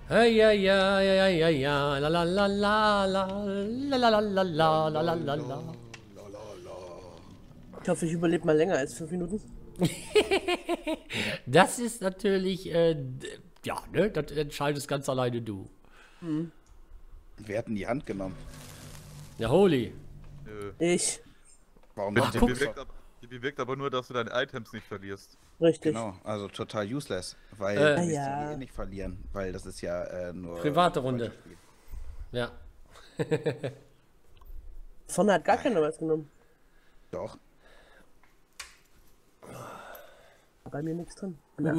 Hey, ja, ja, ja, ja, ja, la la la la la la la la la la la la la la. Ich hoffe, ich überlebe mal länger als 5 Minuten. Das ist natürlich, ja, ne, das entscheidest ganz alleine du. Hm. Wir hatten die Hand genommen. Ja, holy. Nö. Ich. Warum Ach, nicht? guck. Die bewirkt aber nur, dass du deine Items nicht verlierst. Richtig. Genau, also total useless, weil Äh. wir Ja. eh nicht verlieren, weil das ist ja nur Private Runde. Freundschaftsspiel. Ja. Vorne hat gar keiner was genommen. Doch. Bei mir nichts drin. Ja.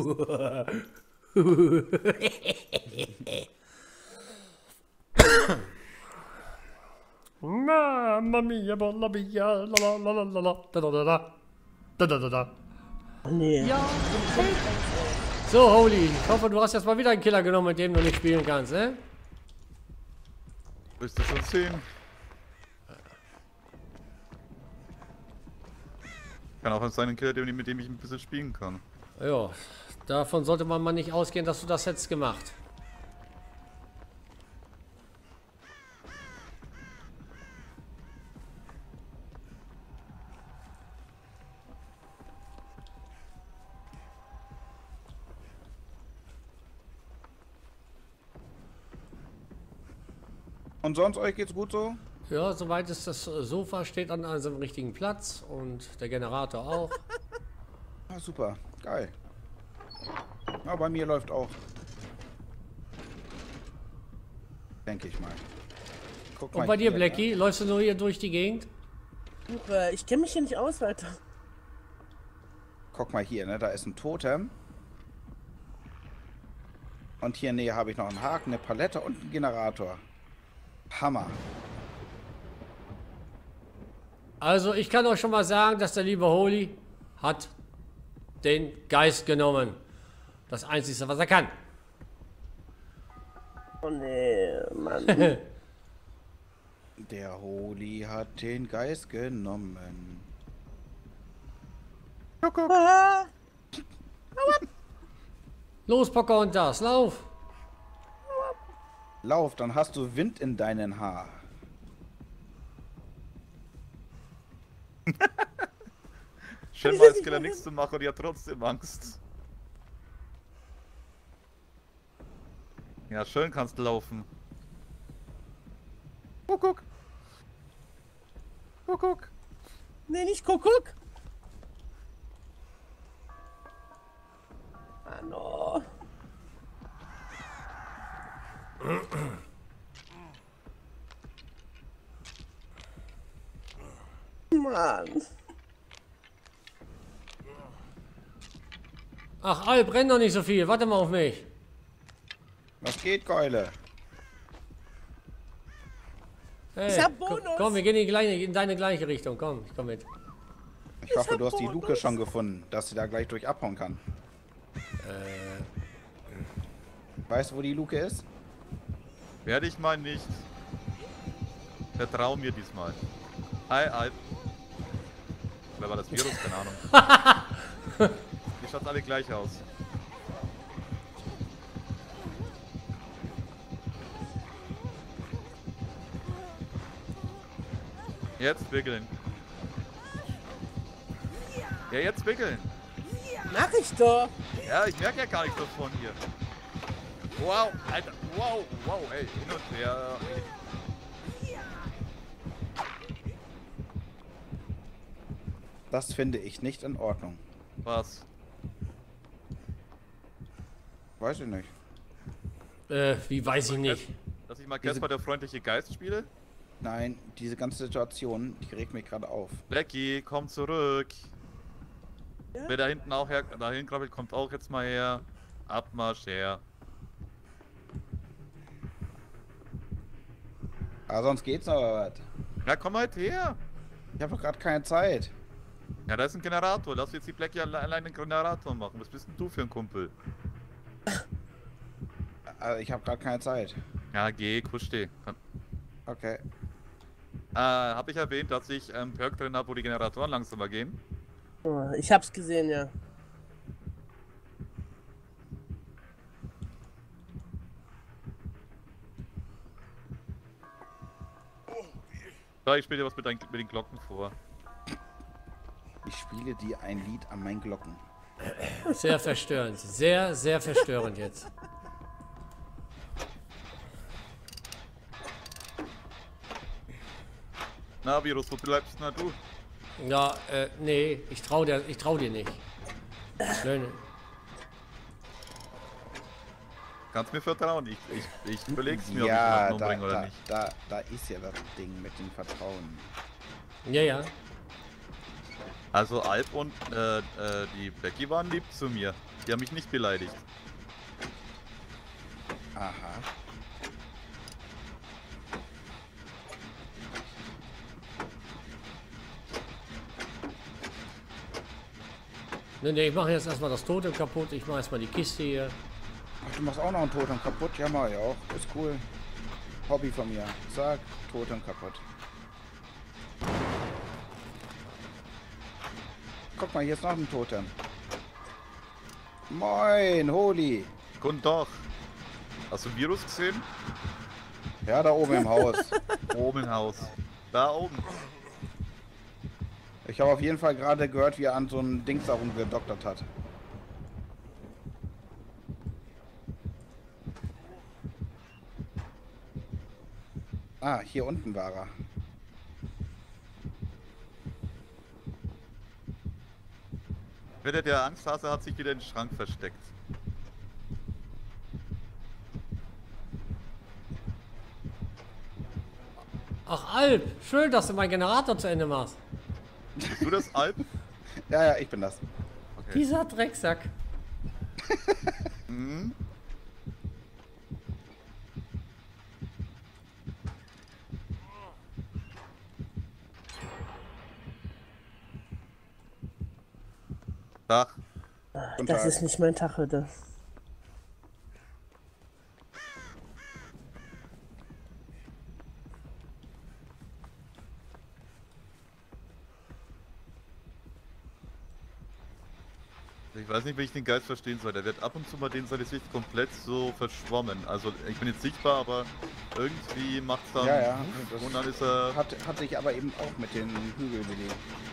Mamma mia, bolla mia, la la la la la, da da da da. Da da da da. Oh, nee. Ja. So, Holy, ich hoffe, du hast jetzt mal wieder einen Killer genommen, mit dem du nicht spielen kannst, ne? Willst du schon sehen? Kann auch sein, ein Killer, mit dem ich ein bisschen spielen kann. Ja, davon sollte man mal nicht ausgehen, dass du das jetzt gemacht. Und sonst euch geht's gut so? Ja, soweit ist das Sofa steht an seinem richtigen Platz und der Generator auch. Ah, super, geil. Ja, bei mir läuft auch. Denke ich mal. Guck Und mal bei dir, hier, Blackie, läufst du nur hier durch die Gegend? Ich kenne mich hier nicht aus, weiter. Ne? Guck mal hier, ne? Da ist ein Totem. Und hier in der Nähe habe ich noch einen Haken, eine Palette und einen Generator. Hammer. Also, ich kann euch schon mal sagen, dass der liebe Holy hat den Geist genommen. Das Einzige, was er kann. Oh nee, Mann. Der Holy hat den Geist genommen. Ah, Los, Pocahontas, lauf! Lauf, dann hast du Wind in deinen Haar. Schön mal als Killer nichts zu machen und die hat trotzdem Angst. Ja, schön kannst du laufen. Kuckuck. Kuckuck. nee, nicht Kuckuck. Ah, no. Mann. Ach, Al, brenn doch nicht so viel. Warte mal auf mich. Was geht, Keule? Hey, Ich hab Bonus. Komm, wir gehen in deine gleiche Richtung. Komm, ich komm mit. Ich hoffe, hab du hast die Bonus. Luke schon gefunden, dass sie da gleich durch abhauen kann. Weißt du, wo die Luke ist? Werde ich mal nicht. Vertrau mir diesmal. Hi, Alp. Oder war das Virus? Keine Ahnung. Die schaut alle gleich aus. Jetzt wickeln. Ja, jetzt wickeln. Mach ich doch. Ja, ich merke ja gar nichts davon hier. Wow, Alter. Wow, wow, ey. Hin und her. Das finde ich nicht in Ordnung. Was? Weiß ich nicht. Wie weiß ich nicht. Dass ich mal Casper der freundliche Geist spiele? Nein, diese ganze Situation, die regt mich gerade auf. Blackie, komm zurück. Ja? Wer da hinten auch her, dahin krabbelt, kommt auch jetzt mal her. Abmarsch her. Aber sonst geht's noch was. Ja, komm halt her. Ich habe doch gerade keine Zeit. Ja, da ist ein Generator. Lass jetzt die Blackie allein den Generator machen. Was bist denn du für ein Kumpel? Also ich habe gerade keine Zeit. Ja, geh, kusch dich. Okay. Hab ich erwähnt, dass ich Perk drin habe, wo die Generatoren langsamer gehen? Oh, ich hab's gesehen, ja. Ja, ich spiele dir was mit den Glocken vor. Ich spiele dir ein Lied an meinen Glocken. Sehr verstörend. Sehr, sehr verstörend jetzt. Na, Virus, wo bleibst na du? Ja, nee, ich trau dir nicht. Nö, nö. Kannst mir vertrauen, ich überleg's mir, Ja, ob ich jemanden umbringe oder nicht. da ist ja das Ding mit dem Vertrauen. Ja, ja. Also Alp und die Becky waren lieb zu mir. Die haben mich nicht beleidigt. Aha. Nee, nee, ich mache jetzt erstmal das Totem kaputt. Ich mache erstmal die Kiste hier. Ach, du machst auch noch einen Totem kaputt? Ja, mach ich auch. Ist cool. Hobby von mir. Zack, Totem kaputt. Guck mal, hier ist noch ein Totem. Moin, Holy. Guten Tag. Hast du ein Virus gesehen? Ja, da oben im Haus. Oben im Haus. Da oben. Ich habe auf jeden Fall gerade gehört, wie er an so einem Dings darum gedoktert hat. Ah, hier unten war er. Wenn der Angsthase hat sich wieder in den Schrank versteckt. Ach, Alp, schön, dass du meinen Generator zu Ende machst. Bist du das, Alp? Ja, ja, ich bin das. Okay. Dieser Drecksack. Mhm. Tag. Guten Das Tag. ist nicht mein Tag heute. Ich weiß nicht, wie ich den Geist verstehen soll. Der wird ab und zu mal seine Sicht komplett so verschwommen. Also ich bin jetzt sichtbar, aber irgendwie macht's dann Ja, ja. und dann ist er. Hatte ich aber eben auch mit den Hügeln belegt.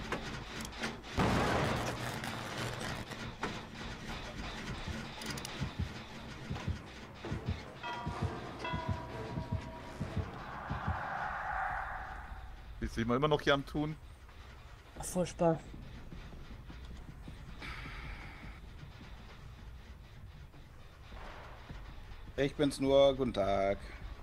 Ist immer noch hier am Tun. Furchtbar. Ich bin's nur. Guten Tag.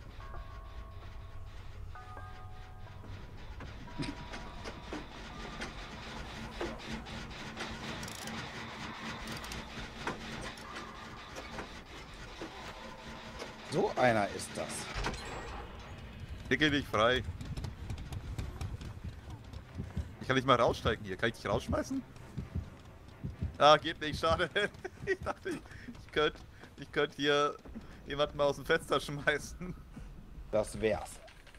So einer ist das. Hier geh dich frei. Ich kann nicht mal raussteigen hier. Kann ich dich rausschmeißen? Ah, geht nicht, schade. Ich dachte, ich könnte hier jemanden mal aus dem Fenster schmeißen. Das wär's.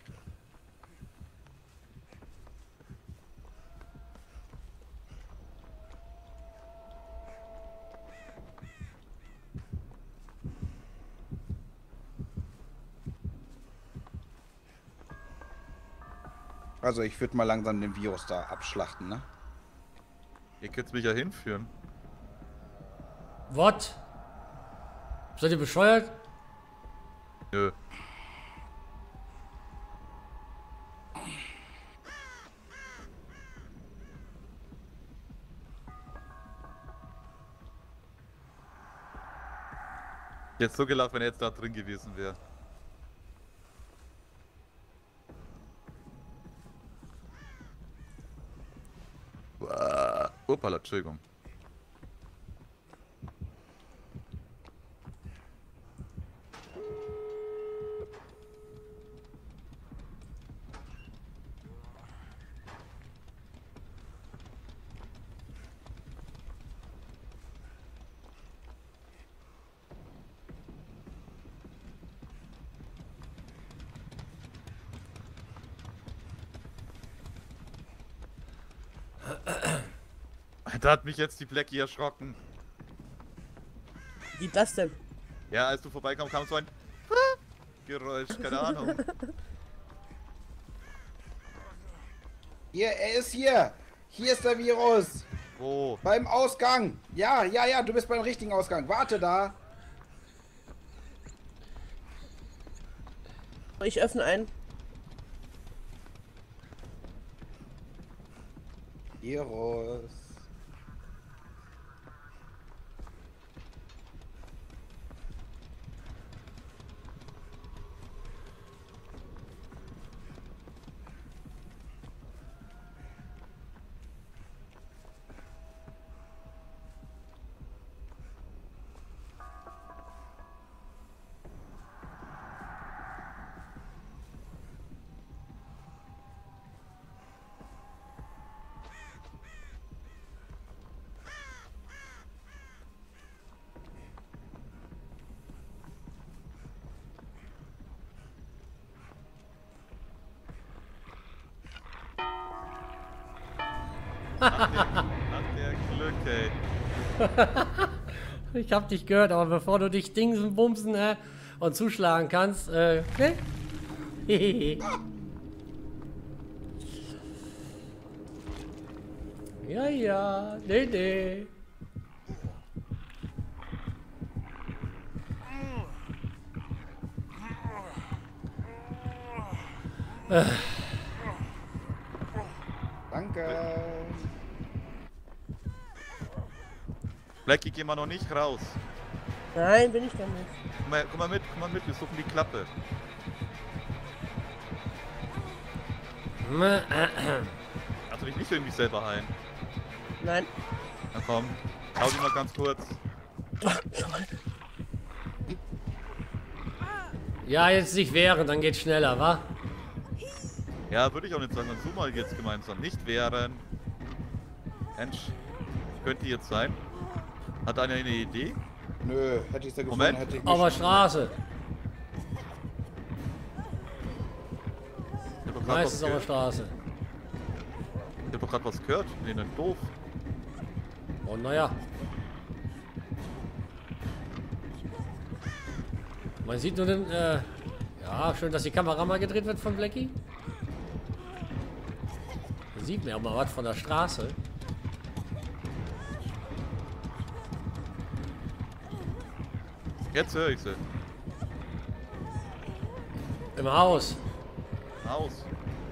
Also ich würde mal langsam den Virus da abschlachten, ne? Ihr könnt mich ja hinführen. What? Seid ihr bescheuert? Nö. Jetzt so gelacht, wenn er jetzt da drin gewesen wäre. Uppala, Entschuldigung. Da hat mich jetzt die Blackie erschrocken. Wie das denn? Ja, als du vorbeikamst, kam so ein Geräusch, keine Ahnung. Hier, er ist hier. Hier ist der Virus. Wo? Beim Ausgang. Ja, ja, ja, du bist beim richtigen Ausgang. Warte da. Ich öffne einen. Virus. Hat der Glück, ey. Ich hab dich gehört, aber bevor du dich dingsen, bumsen und zuschlagen kannst, ne? Ja, ja, nee, nee. Danke. Blackie, geh mal noch nicht raus. Nein, bin ich doch nicht. Komm mal mit, wir suchen die Klappe. Kannst du dich nicht irgendwie selber heilen? Nein. Na komm, schau die mal ganz kurz. Ja, jetzt nicht wehren, dann geht's schneller, wa? Ja, würde ich auch nicht sagen, dann suchen wir jetzt gemeinsam. Nicht wehren. Mensch, könnte jetzt sein. Hat einer eine Idee? Nö, hätte ich sie gefunden, Moment. hätte ich Auf der mich... Straße. Ich hab doch grad Meistens was auf der gehört. Straße. Ich hab doch gerade was gehört. Nee, nicht doof. Und naja. Man sieht nur den, ja, schön, dass die Kamera mal gedreht wird von Blackie. Man sieht mir auch mal was von der Straße. Jetzt höre ich sie. Im Haus. Aus.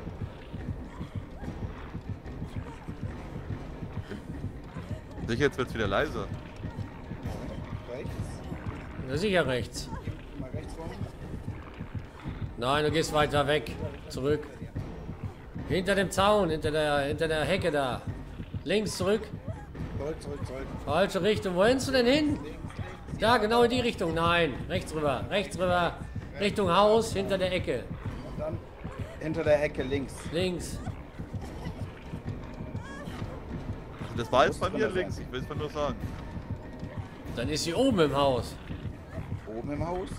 Sicher, jetzt wird's wieder leiser. Rechts. Ja, sicher rechts. Mal rechts rum. Nein, du gehst weiter weg. Zurück. Hinter dem Zaun, hinter der Hecke da. Links zurück. Zurück, zurück, zurück. Falsche Richtung. Wo willst du denn hin? Da, genau in die Richtung. Nein, rechts rüber. Rechts rüber. Richtung Haus, hinter der Ecke. Und dann hinter der Hecke links. Links. Das war jetzt bei Muss mir drin links, sein. ich will es mal nur sagen. Dann ist sie oben im Haus. Oben im Haus.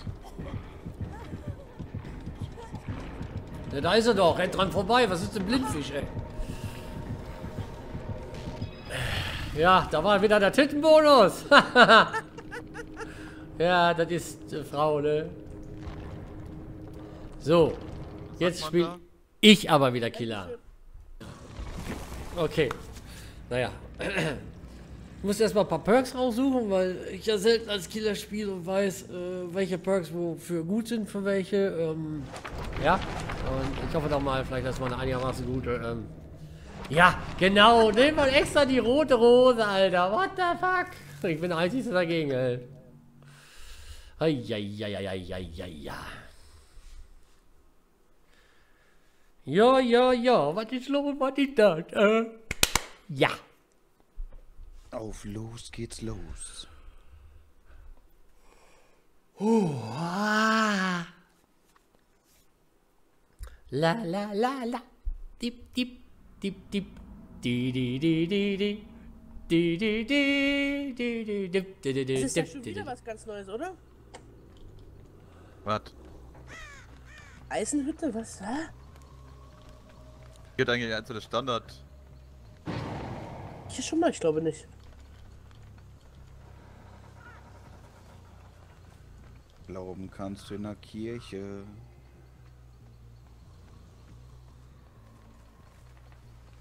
Ja, da ist er doch. Rennt dran vorbei. Was ist denn Blindfisch, ey? Ja, da war wieder der Tittenbonus. Ja, das ist Frau, ne? So. Jetzt man spiele da? ich aber wieder Killer. Okay. Naja. Ich muss erstmal ein paar Perks raussuchen, weil ich ja selten als Killer spiele und weiß, welche Perks wofür gut sind, für welche. Ja. Und ich hoffe doch mal, vielleicht ist mal eine einigermaßen gute. Ja, genau. Nehmen wir extra die rote Rose, Alter. What the fuck? Ich bin der Einzige, der dagegen hält. Ja. Ja. Was ist los? Was ist das? Ja. Auf los geht's los. La. Dip. Di. Di. Das ist ja schon wieder was ganz Neues, oder? Was? Eisenhütte, was? Hä? Geht eigentlich eins der Standard. Hier schon mal, ich glaube nicht. Glauben kannst du in der Kirche.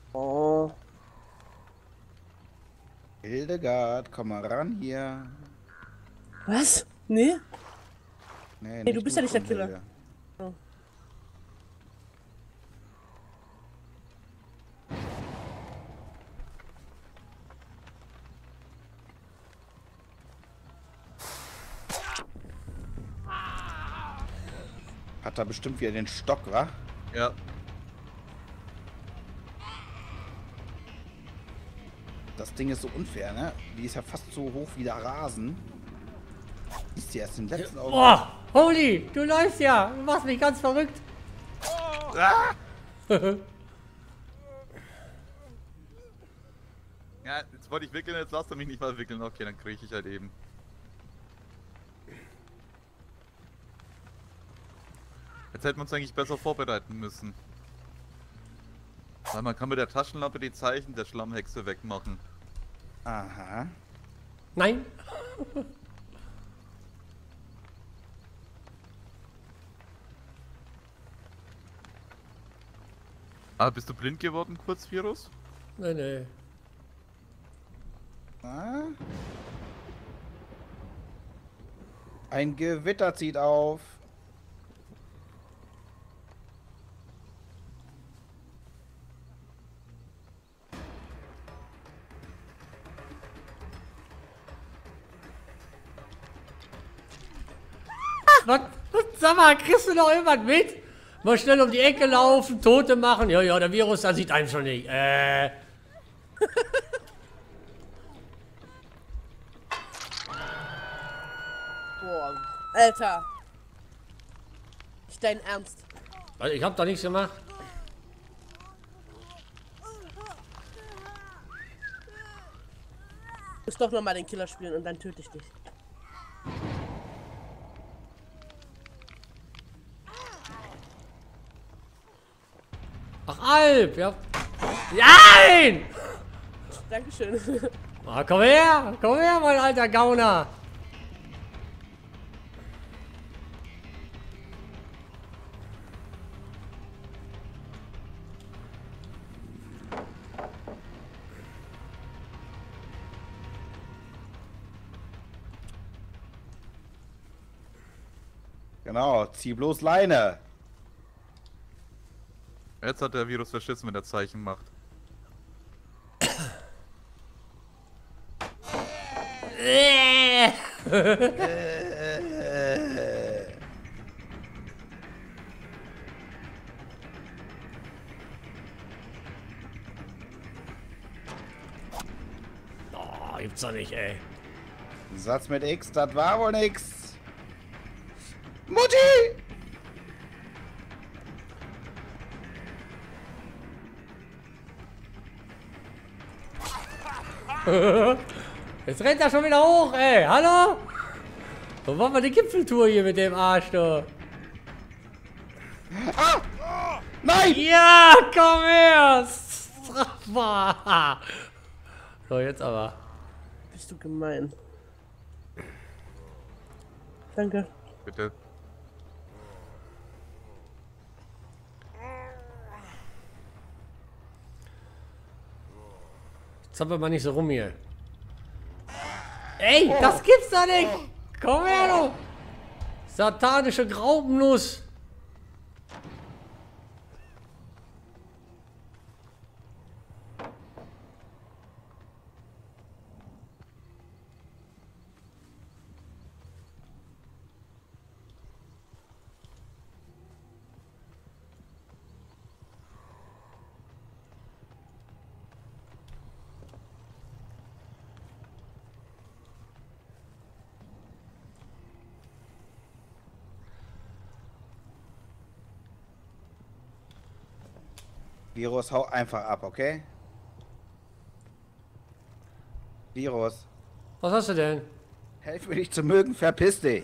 Hildegard, komm mal ran hier. Was? Nee? Nee, du bist ja nicht der Brunhilde. Killer. Oh. Hat da bestimmt wieder den Stock, wa? Ja. Das Ding ist so unfair, ne? Die ist ja fast so hoch wie der Rasen. Ist die erst im letzten Augenblick. Boah, Holy, du läufst ja. Du machst mich ganz verrückt. Ah! Ja, jetzt wollte ich wickeln, jetzt lasst er mich nicht mal wickeln. Okay, dann kriege ich halt eben. Jetzt hätten wir uns eigentlich besser vorbereiten müssen. Weil man kann mit der Taschenlampe die Zeichen der Schlammhexe wegmachen. Aha. Nein. Ah, bist du blind geworden kurz, Virus? Nee, nee. Na? Ein Gewitter zieht auf. Was? Sag mal, kriegst du noch irgendwas mit? Mal schnell um die Ecke laufen, Tote machen. Ja, ja, der Virus, da sieht einem schon nicht. Boah. Alter. Nicht dein Ernst. Also ich hab da nichts gemacht. Du musst doch nochmal den Killer spielen und dann töte ich dich. Ach, Alp, ja. Nein! Dankeschön. Ah, komm her, mein alter Gauner. Genau, zieh bloß Leine. Jetzt hat der Virus verschissen, wenn er Zeichen macht. Oh, gibt's doch nicht, ey. Satz mit X, das war wohl nix. Mutti! Jetzt rennt er schon wieder hoch, ey. Hallo? Wo wollen wir die Gipfeltour hier mit dem Arsch, du? Ah! Nein! Ja, komm her! Strafbar! So, jetzt aber. Bist du gemein. Danke. Bitte. Zappel mal nicht so rum hier. Ey, das gibt's doch nicht! Komm her, du! Satanische Graupennuss! Virus, hau einfach ab, okay? Virus, Was hast du denn? helf mir dich zu mögen, verpiss dich.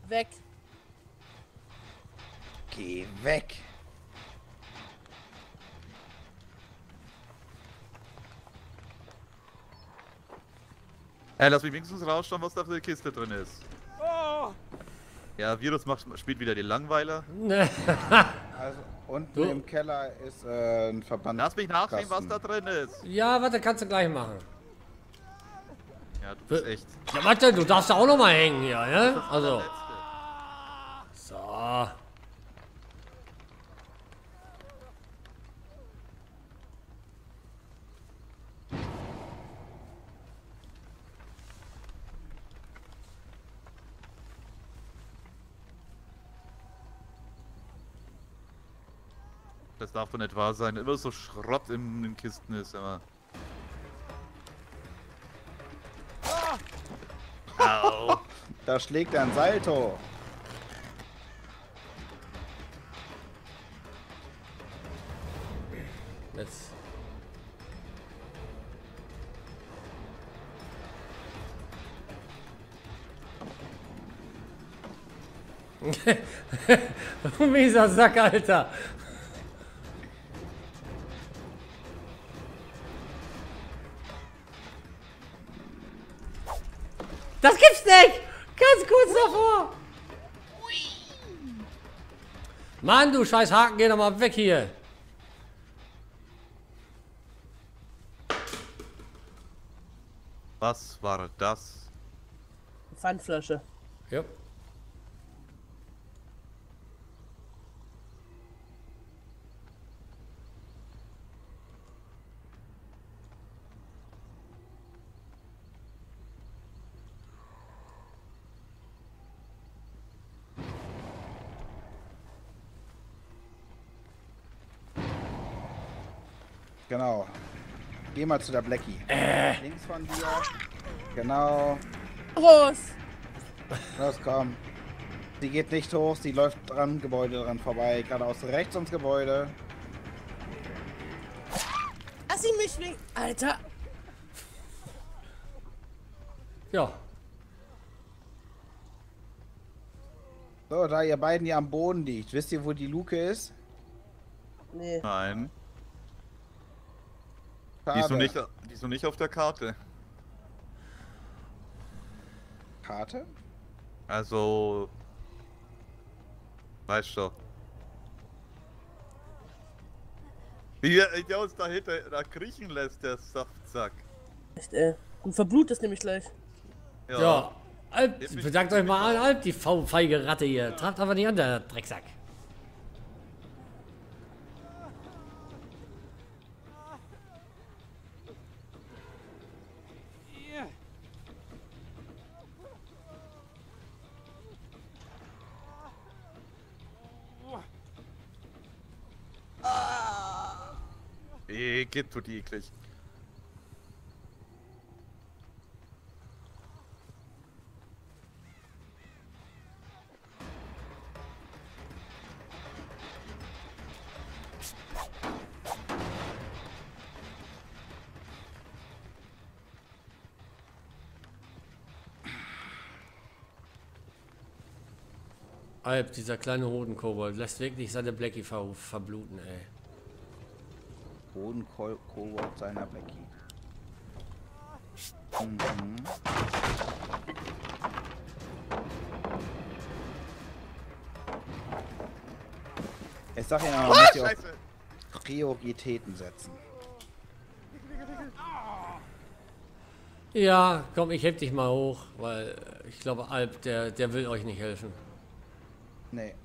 Weg. Geh weg. Ey, lass mich wenigstens rausschauen, was da für eine Kiste drin ist. Ja, Virus spielt wieder die Langweiler. Also unten So. im Keller ist ein Verband. Lass mich nachsehen, was da drin ist. Ja, warte, kannst du gleich machen. Ja, du bist echt. Ja, warte, du darfst da auch noch mal hängen hier, ne? Also. Der Letzte. So. Das darf doch nicht wahr sein. Immer so Schrott in den Kisten ist immer. Au. Da schlägt er ein Salto. Jetzt. Mieser Sack, Alter. Das gibt's nicht! Ganz kurz davor! Mann, du scheiß Haken, geh doch mal weg hier! Was war das? Pfandflasche. Ja. Genau. Geh mal zu der Blackie. Links von dir. Genau. Los! Los, komm. Sie geht nicht hoch, sie läuft dran Gebäude dran vorbei. Geradeaus rechts ums Gebäude. Lass sie mich wegen. Alter! Ja. So, da ihr beiden hier am Boden liegt. Wisst ihr, wo die Luke ist? Nee. Nein. Schade. Die ist noch nicht auf der Karte. Karte? Also. Weißt du. Wie der uns dahinter da kriechen lässt, der Saftsack. Echt, ey. Und verblutet nämlich gleich. Ja. Alp, Jetzt bin ich- bedankt euch mal an Alp, die feige Ratte hier. Trabt aber nicht an, der Drecksack. Geht tut die eklig. Alp, dieser kleine Hodenkobold, lässt wirklich seine Blackie verbluten, ey. Bodenkobold seiner Blackie. Mhm. Ich sag ja, man muss hier Scheiße! auf Prioritäten setzen. Ja, komm, ich heb dich mal hoch, weil ich glaube, Alp, der will euch nicht helfen. Nee.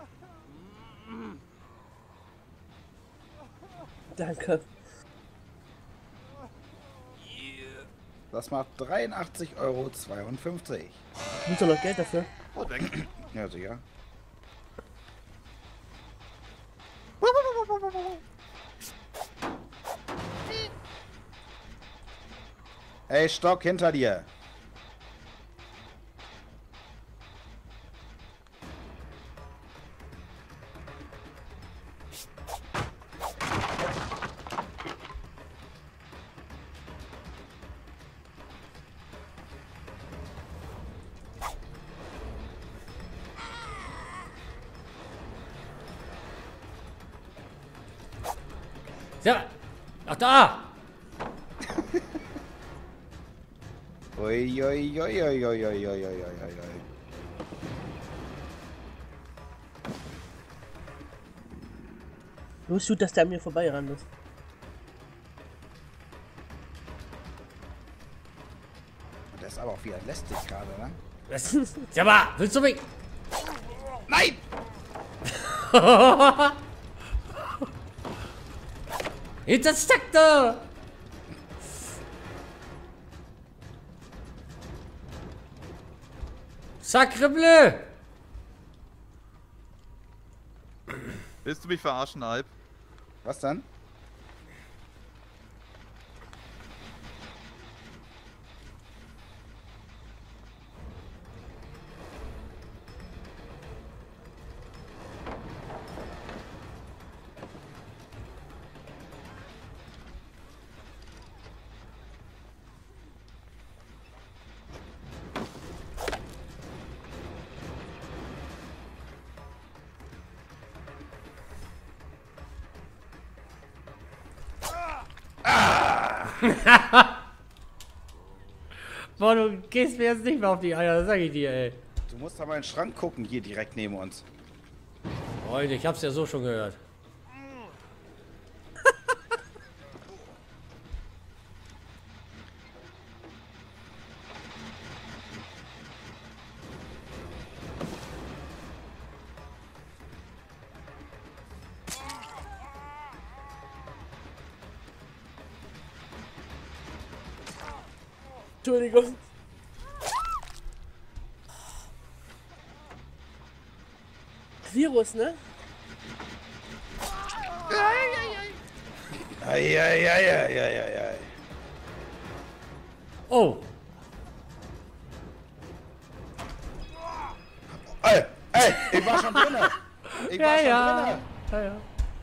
Danke. Das macht 83,52 €. Gibt doch noch Geld dafür? Oh, danke. Ja, sicher. Ey, Stock hinter dir. Ja. Ach da! Ui, ui, ui, ui, ui, ui, ui, ui, ui. Nur ist gut, dass der an mir vorbeigerannt ist. Das ist aber auch wieder lästig gerade, ne? Das, ja, aber, willst du mich? Nein! Jetzt das steckt da! Sacre bleu! Willst du mich verarschen, Alp? Was dann? Boah, du gehst mir jetzt nicht mehr auf die Eier, das sag ich dir, ey. Du musst aber in den Schrank gucken, hier direkt neben uns. Freunde, ich hab's ja so schon gehört. Entschuldigung. Virus, ne? Eieieiei. Oh! Ey, ich war schon drinne. Ich war schon drinne. Ja, ja.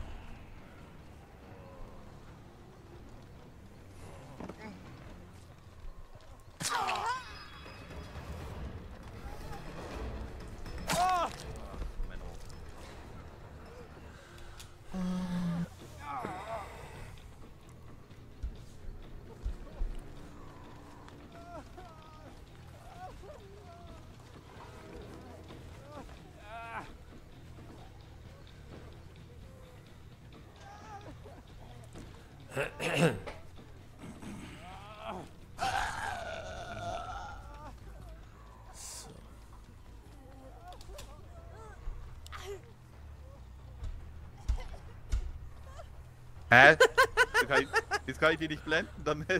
Hä? Jetzt kann ich die nicht blenden damit.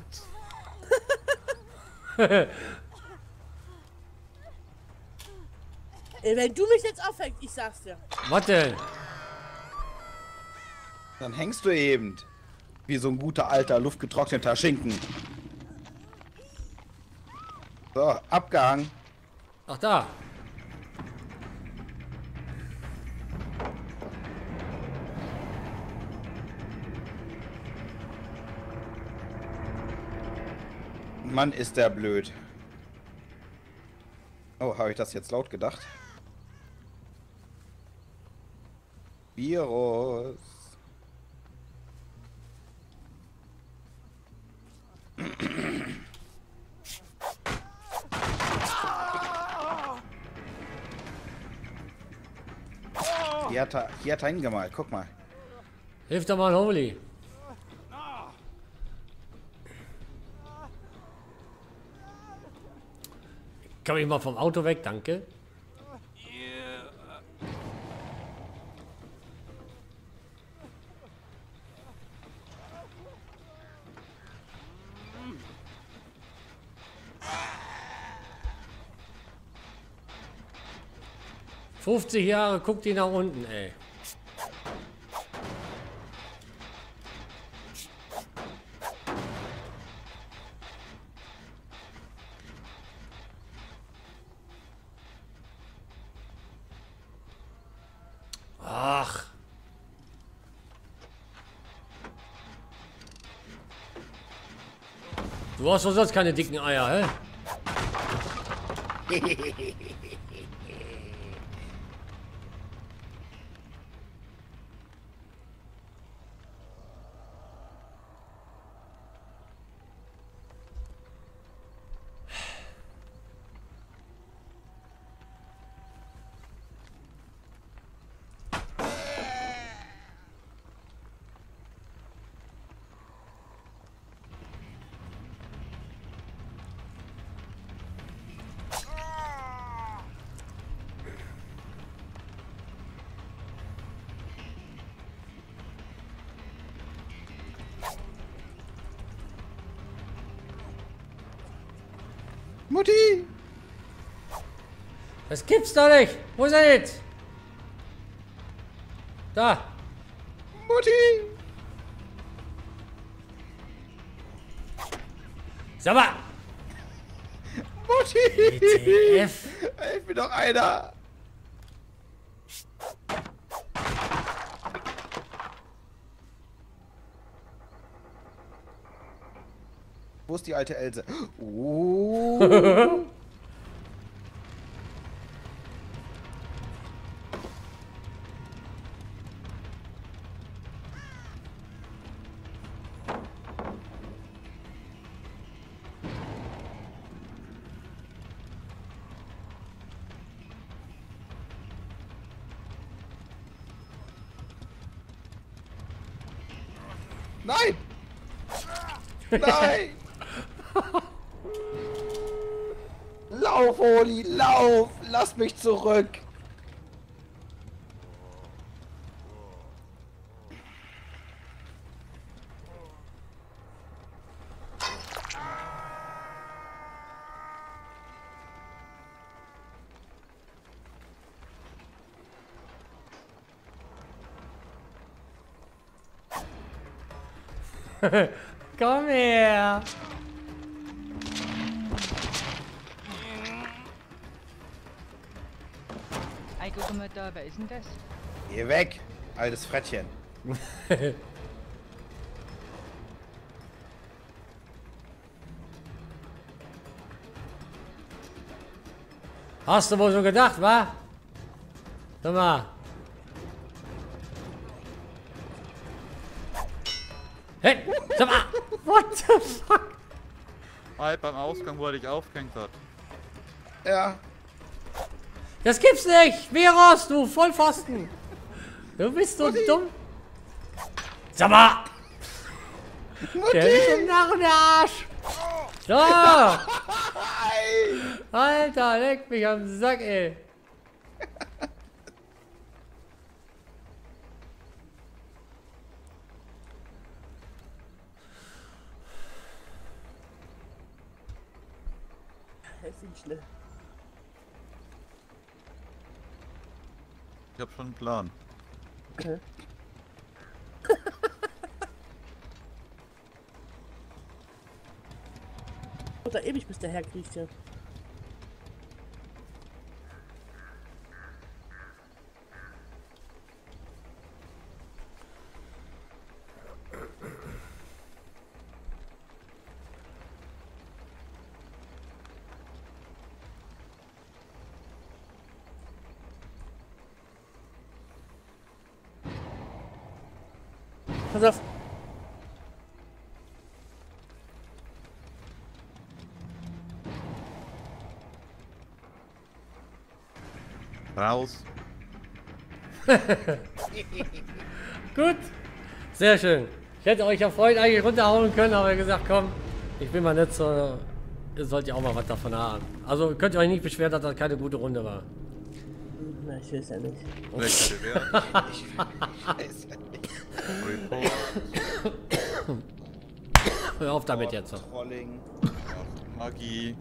Ey, wenn du mich jetzt aufhängst, ich sag's dir. Was denn? Dann hängst du eben. Wie so ein guter alter, luftgetrockneter Schinken. So, abgehangen. Ach da. Mann, ist der blöd. Oh, habe ich das jetzt laut gedacht? Virus. Hier hat er hingemalt, guck mal. Hilf doch mal, Holy. Komm ich mal vom Auto weg, danke. ...50 Jahre, guck die nach unten, ey. Ach. Du hast doch sonst keine dicken Eier, hä? Mutti! Das gibt's doch nicht! Wo seid ihr? Da! Mutti! Sag mal! Mutti! ETF! Hilf mir doch einer! Wo ist die alte Else? Oh. Nein! Nein! Lauf, Oli, lauf! Lass mich zurück! Komm her! Ei, guck mal da, wer ist denn das? Geh weg, altes Frettchen. Hast du wohl so gedacht, wa? Sag mal. Hey, sag mal. What the fuck? Halt beim Ausgang, wo er dich aufgehängt hat. Ja. Das gibt's nicht! Veros, du Vollpfosten! Du bist so dumm! Sag mal! Der ist im Narren, der Arsch! So! Alter, leck mich am Sack, ey! Helf ihm schnell. Ich hab schon einen Plan. Okay. Oder ewig bis der herkriegt hier. Pass auf. Raus. Gut! Sehr schön. Ich hätte euch ja vorhin eigentlich runterhauen können, aber gesagt, komm, ich bin mal nicht so. Ihr sollt ja auch mal was davon haben. Also könnt ihr euch nicht beschweren, dass das keine gute Runde war. Na, ich will es ja nicht. Welche Bewertung? Scheiße. Report. Hör auf damit jetzt. So. Trolling. Magie.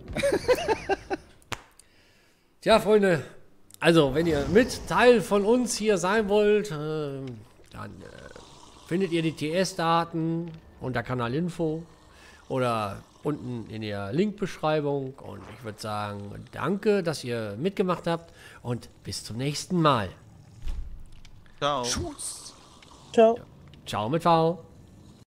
Tja, Freunde, also wenn ihr mit Teil von uns hier sein wollt, dann findet ihr die TS-Daten unter Kanalinfo oder unten in der Linkbeschreibung. Und ich würde sagen, danke, dass ihr mitgemacht habt und bis zum nächsten Mal. Ciao. Tschüss. Ciao. Ciao mit V.